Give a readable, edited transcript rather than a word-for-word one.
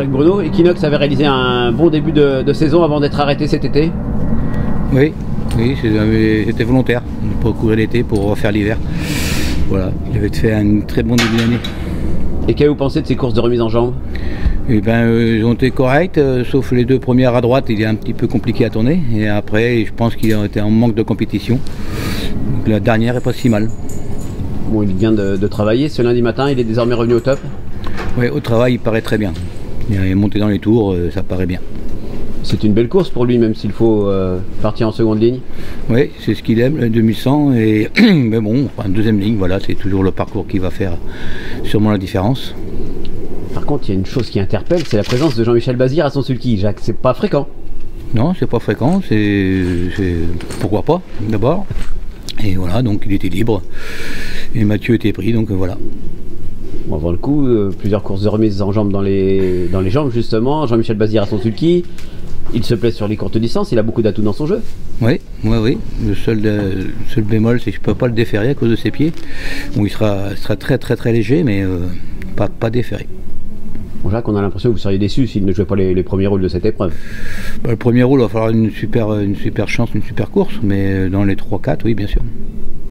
Jacques Bruno, Equinox avait réalisé un bon début de saison avant d'être arrêté cet été. Oui, c'était volontaire pour courir l'été, pour refaire l'hiver. Voilà, il avait fait un très bon début d'année. Et qu'avez-vous pensé de ces courses de remise en jambe? Eh ben, ils ont été corrects, sauf les deux premières à droite, il est un petit peu compliqué à tourner. Et après, je pense qu'il a été en manque de compétition. Donc la dernière est pas si mal. Bon, il vient de travailler ce lundi matin, il est désormais revenu au top. Oui, au travail, il paraît très bien. Il est monté dans les tours, ça paraît bien. C'est une belle course pour lui, même s'il faut partir en seconde ligne. Oui, c'est ce qu'il aime, le 2100. Et mais bon, en deuxième ligne, voilà, c'est toujours le parcours qui va faire sûrement la différence. Par contre, il y a une chose qui interpelle, c'est la présence de Jean-Michel Bazir à son sulky. Jacques, c'est pas fréquent. Non, c'est pas fréquent, c'est pourquoi pas, d'abord. Et voilà, donc il était libre. Et Mathieu était pris, donc voilà. Bon, avant le coup, plusieurs courses de remise en jambes dans les jambes, justement. Jean-Michel Bazir à son sulky. Il se plaît sur les courtes distances, il a beaucoup d'atouts dans son jeu. Oui. Le seul bémol, c'est que je ne peux pas le déférer à cause de ses pieds. Bon, il sera très léger, mais pas déféré. Bon, Jacques, on a l'impression que vous seriez déçu s'il ne jouait pas les premiers rôles de cette épreuve. Le premier rôle, il va falloir une super chance, une super course, mais dans les 3-4, oui, bien sûr.